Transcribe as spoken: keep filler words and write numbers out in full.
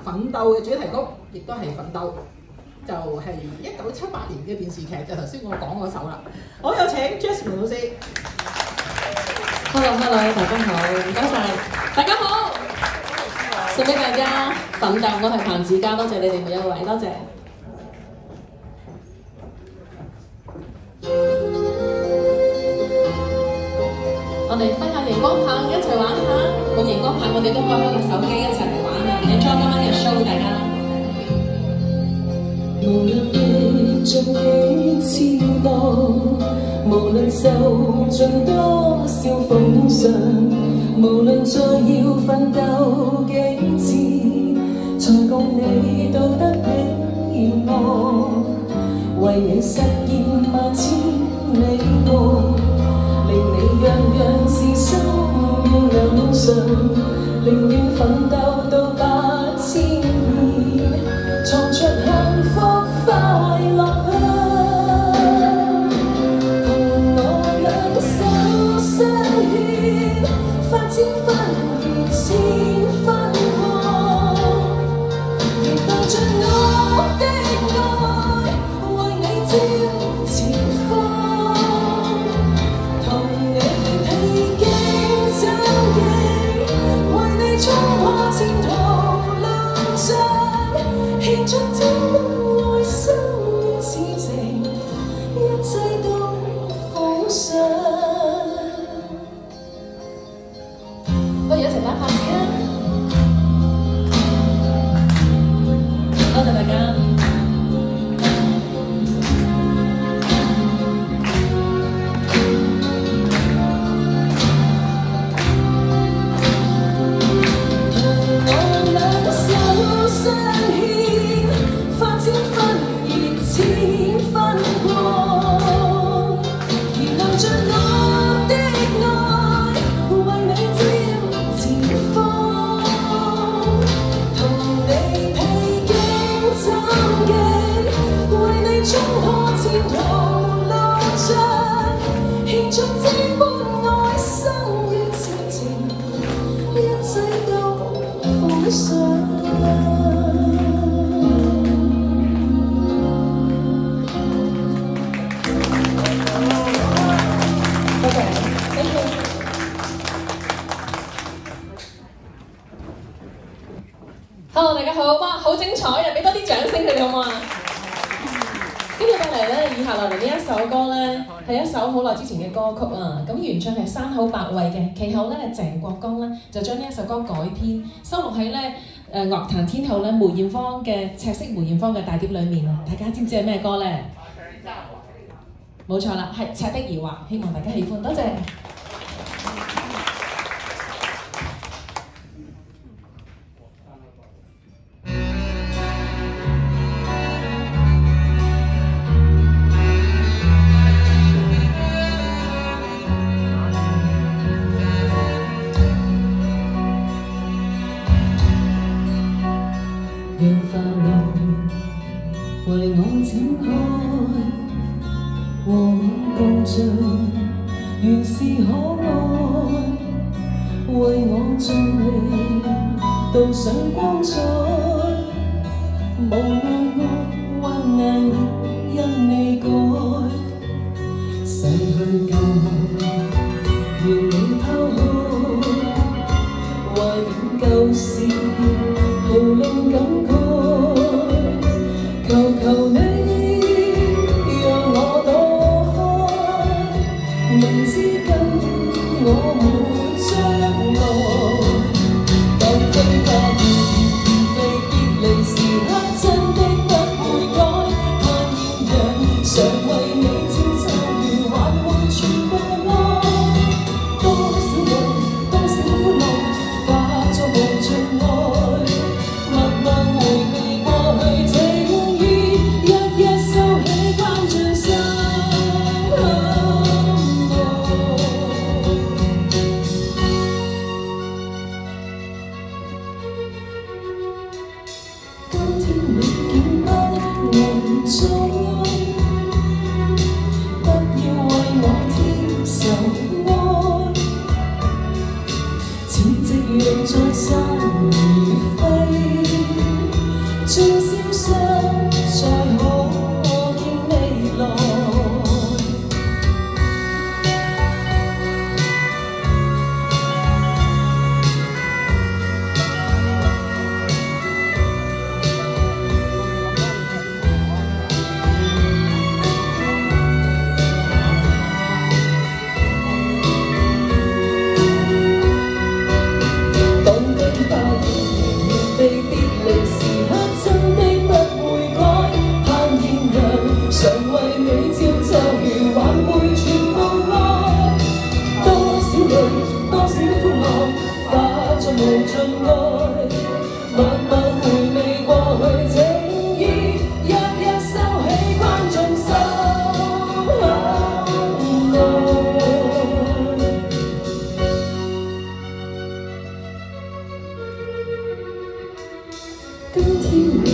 奮鬥嘅主題曲，亦都係奮鬥，就係一九七八年嘅電視劇，就頭先我講嗰首啦。好，有請 Jasmine 老師。 Hello Hello， 大家好，唔該晒，大家好，送俾大家奮鬥，我係彭子嘉，多謝你哋每一位，多謝。我哋揮下熒光棒，一齊玩下。冇熒光棒，我哋都開開個手機一齊嚟玩啊 ！enjoy 今晚嘅 show， 大家。無論歷盡幾次浪，無論受盡多少風霜，無論再要奮鬥幾次，才共你到得彼岸，為你實現萬千里夢。令你樣樣是心願兩上，寧願奮鬥到八千年，創出幸福快樂香。同我兩手相牽，發展分如千分光，期待着我的愛，為你照前方。衝破前途路障，獻出千般愛心與痴情，一切都奉上。不如一齊打拍子啦！多謝大家。Hello， 大家好，哇，好精彩啊！俾多啲掌聲佢哋好唔好啊？跟住帶嚟咧，以下落嚟呢一首歌咧，係一首好耐之前嘅歌曲啊。咁原唱係山口百惠嘅，其後咧鄭國江咧就將呢一首歌改編，收錄喺咧誒樂壇天后咧梅艷芳嘅赤色梅艷芳嘅大碟裏面啊。大家知唔知係咩歌咧？冇錯啦，係《赤的疑惑》，希望大家喜歡，多謝。讓快樂為我展開，和你共聚，原是可愛。為我盡力導上光彩，無奈我或難因你改，逝去舊夢願你拋開，懷緬舊事豪令感慨。求求你讓我躲開，明知跟我沒將來，當飛花變非別離時刻真的不會改，盼豔陽常為你照秋月，還會傳播愛，多少夢多少歡樂化作無盡愛，默默回避過去這用意，日日收起關像心今天你竟不能再，不要為我添愁哀，似夕陽在山而飛。 今天你